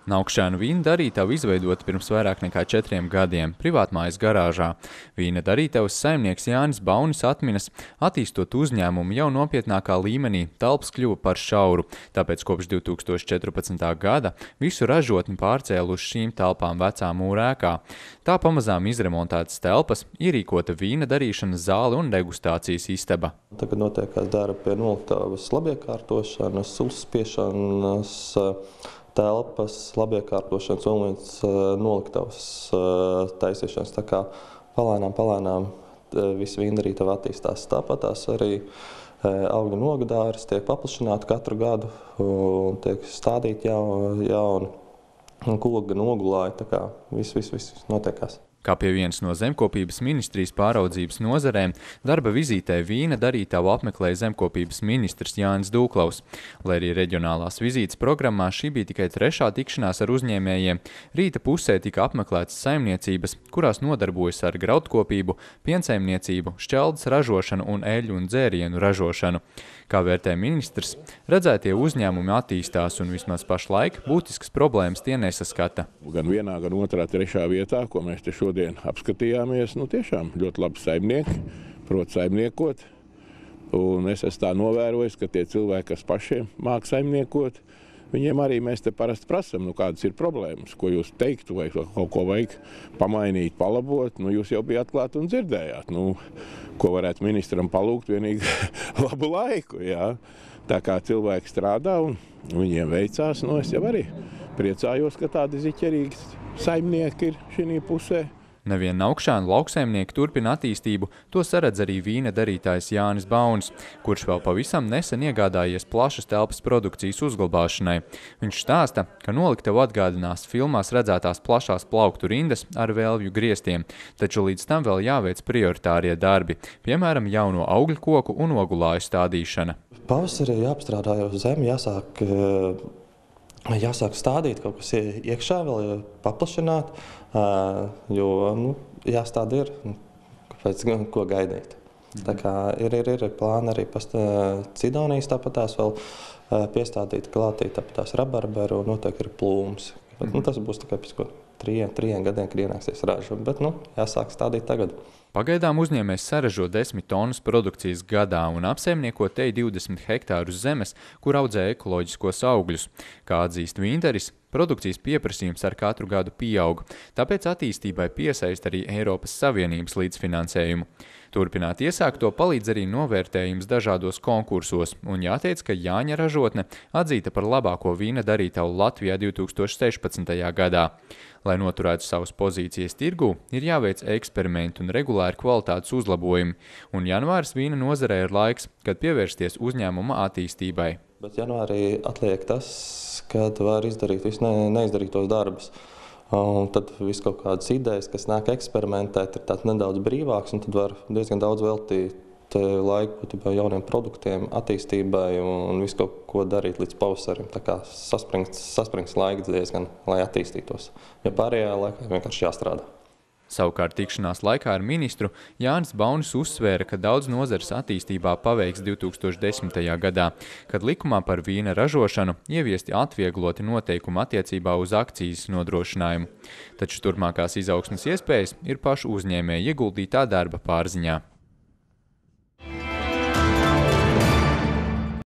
Naukšēnu vīna darītavu izveidota pirms vairāk nekā 4 gadiem privātmājas garāžā. Vīna darītavas saimnieks Jānis Baunis atminas, attīstot uzņēmumu jau nopietnākā līmenī, telpas kļuva par šauru, tāpēc kopš 2014. gada visu ražotni pārcēlu uz šīm telpām vecā mūra ēkā. Tā pamazām izremontētas telpas, ierīkota vīna darīšanas zāle un degustācijas istaba. Tagad notiekās darbi pie noliktavas labiekārtošanas, uzspiešanas, telpas, labiekārtošanas un līdz noliktavas taisīšanas. Tā kā palēnām visi vīndarītava attīstās. Tāpatās arī augļu nogu dārs tiek paplašināti katru gadu un tiek stādīti jauni koki, nogulāji. Tā kā viss notiekās. Kā pie vienas no Zemkopības ministrijas pāraudzības nozarēm, darba vizītē vīna darītavu apmeklēja Zemkopības ministrs Jānis Dūklaus. Lai arī reģionālās vizītes programmā šī bija tikai 3. tikšanās ar uzņēmējiem, rīta pusē tika apmeklētas saimniecības, kurās nodarbojas ar graudkopību, piensaimniecību, šķeldes ražošanu un eļļu un dzērienu ražošanu. Kā vērtē ministrs, redzētie uzņēmumi attīstās un vismaz pašlaik būtiskas problēmas tie nesaskata. Gan vienā, gan otrā, trešā vietā, ko mēs te šodien apskatījāmies, tiešām ļoti labi saimnieki, prot saimniekot. Un es esmu tā novērojis, ka tie cilvēki, kas pašiem māk saimniekot, viņiem arī mēs te parasti prasam, kādas ir problēmas, ko jūs teiktu, vai kaut ko vajag pamainīt, palabot. Jūs jau bijāt klāt un dzirdējāt, ko varētu ministram palūgt vienīgi labu laiku. Jā. Tā kā cilvēki strādā un viņiem veicās, es jau arī priecājos, ka tādi ziķerīgi saimnieki ir šī pusē. Nevien Naukšēnu lauksaimnieki turpina attīstību, to saredz arī vīna darītājs Jānis Baunis, kurš vēl pavisam nesen iegādājies plašas telpas produkcijas uzglabāšanai. Viņš stāsta, ka noliktavu atgādinās filmās redzētās plašās plauktu rindas ar vēlvju griestiem, taču līdz tam vēl jāveic prioritārie darbi, piemēram, jauno augļu koku un ogulāju stādīšana. Pavasarī jāapstrādā jau zemi, jāsāk stādīt kaut kas iekšā, vēl paplašināt, jo jāstāda ir, kāpēc ko gaidīt. Tā kā ir plāni arī Cidonijas tāpatās vēl piestādīt, klātīt tāpatās rabarberu un noteikti ir plūms. Bet, tas būs tikai pēc 3 gadiem, kad ienāksies raža, bet jāsāk stādīt tagad. Pagaidām uzņēmējs saražo 10 tonnas produkcijas gadā un apsaimnieko te 20 hektārus zemes, kur audzē ekoloģiskos augļus. Kā atzīst vīndaris, produkcijas pieprasījums ar katru gadu pieaug, tāpēc attīstībai piesaist arī Eiropas Savienības līdzfinansējumu. Turpināt iesākto palīdz arī novērtējums dažādos konkursos, un jāteic, ka Jāņa ražotne atzīta par labāko vīna darītavu Latvijā 2016. gadā. Lai noturētu savas pozīcijas tirgū, ir jāveic eksperimenti un regulāri kvalitātes uzlabojumi, un janvāris vīna nozarē ir laiks, kad pievērsties uzņēmuma attīstībai. Bet janvārī atliek tas, kad var izdarīt visu neizdarītos darbus. Un tad viss kaut kādas idejas, kas nāk eksperimentēt, ir tāds nedaudz brīvāks, un tad var diezgan daudz veltīt laiku jauniem produktiem, attīstībai un visu kaut ko darīt līdz pavasarim. Tā kā saspringts laiks diezgan, lai attīstītos. Jo pārējā laikā vienkārši jāstrādā. Savukārt tikšanās laikā ar ministru Jānis Baunis uzsvēra, ka daudz nozares attīstībā paveiks 2010. gadā, kad likumā par vīna ražošanu ieviesti atviegloti noteikumi attiecībā uz akcijas nodrošinājumu. Taču turpmākās izaugsmes iespējas ir pašu uzņēmēju ieguldītā darba pārziņā.